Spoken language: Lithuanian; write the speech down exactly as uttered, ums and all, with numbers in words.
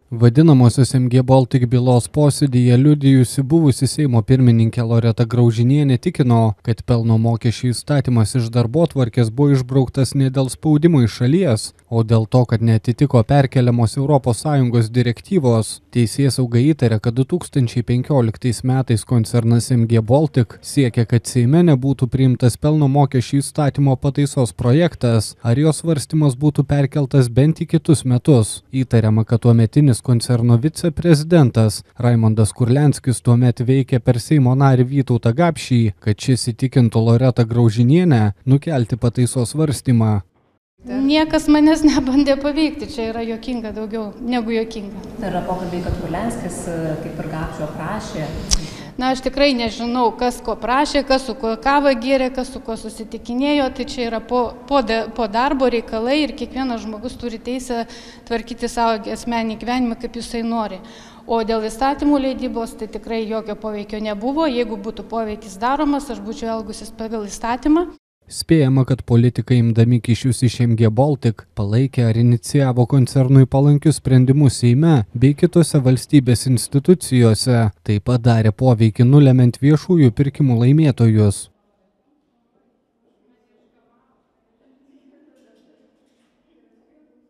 Vadinamosios M G Baltic bylos posėdyje liudijusi buvusi Seimo pirmininkė Loreta Graužinienė tikino, kad pelno mokesčių įstatymas iš darbotvarkės buvo išbrauktas ne dėl spaudimo iš šalies, o dėl to, kad neatitiko perkeliamos Europos Sąjungos direktyvos. Teisėsauga įtarė, kad du tūkstančiai penkioliktais metais koncernas M G Baltic siekia, kad Seime nebūtų priimtas pelno mokesčių įstatymo pataisos projektas, ar jos svarstymas būtų perkeltas bent į kitus metus. Įtariama, kad tuometinis koncerno viceprezidentas Raimondas Kurlianskis tuomet veikė per Seimo narį Vytautą Gapšį, kad šis įtikintų Loretą Graužinienę nukelti pataisos svarstymą. Niekas manęs nebandė paveikti, čia yra juokinga daugiau negu juokinga. Tai yra pokalbiai, kad Kurlianskis kaip ir Gapšio prašė. Na, aš tikrai nežinau, kas ko prašė, kas su ko kavą gėrė, kas su ko susitikinėjo, tai čia yra po, po, de, po darbo reikalai ir kiekvienas žmogus turi teisę tvarkyti savo asmeninį gyvenimą, kaip jisai nori. O dėl įstatymų leidybos tai tikrai jokio poveikio nebuvo, jeigu būtų poveikis daromas, aš būčiau elgusis pagal įstatymą. Spėjama, kad politikai imdami kyšius iš M G Baltic palaikė ar inicijavo koncernui palankius sprendimus Seime bei kitose valstybės institucijose, taip pat darė poveikį nulemiant viešųjų pirkimų laimėtojus.